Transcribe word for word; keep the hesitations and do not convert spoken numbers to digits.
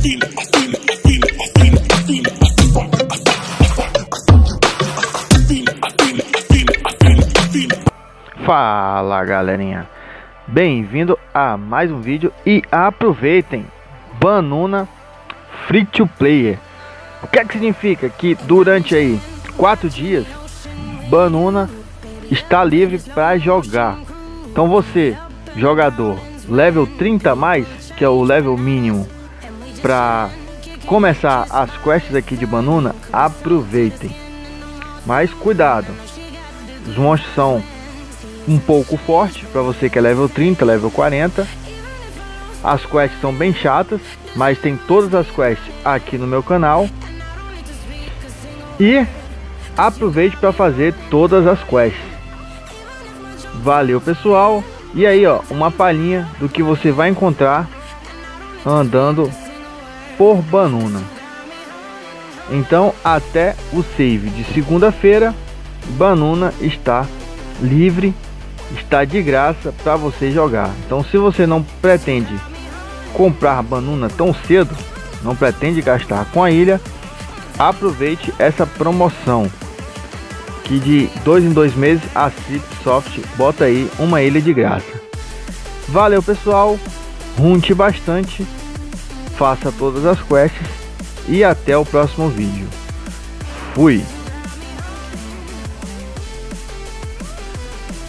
Fala galerinha, bem-vindo a mais um vídeo e aproveitem, Banuna Free to Player. O que é que significa? Que durante aí quatro dias Banuna está livre para jogar. Então você, jogador level trinta a mais, que é o level mínimo para começar as quests aqui de Banuna, aproveitem. Mas cuidado, os monstros são um pouco forte para você que é level trinta, level quarenta. As quests são bem chatas, mas tem todas as quests aqui no meu canal. E aproveite para fazer todas as quests. Valeu pessoal. E aí ó, uma palhinha do que você vai encontrar andando por Banuna. Então até o save de segunda-feira, Banuna está livre, está de graça para você jogar. Então se você não pretende comprar Banuna tão cedo, não pretende gastar com a ilha, aproveite essa promoção que de dois em dois meses a Cipsoft bota aí uma ilha de graça. Valeu pessoal, runte bastante, faça todas as quests e até o próximo vídeo. Fui!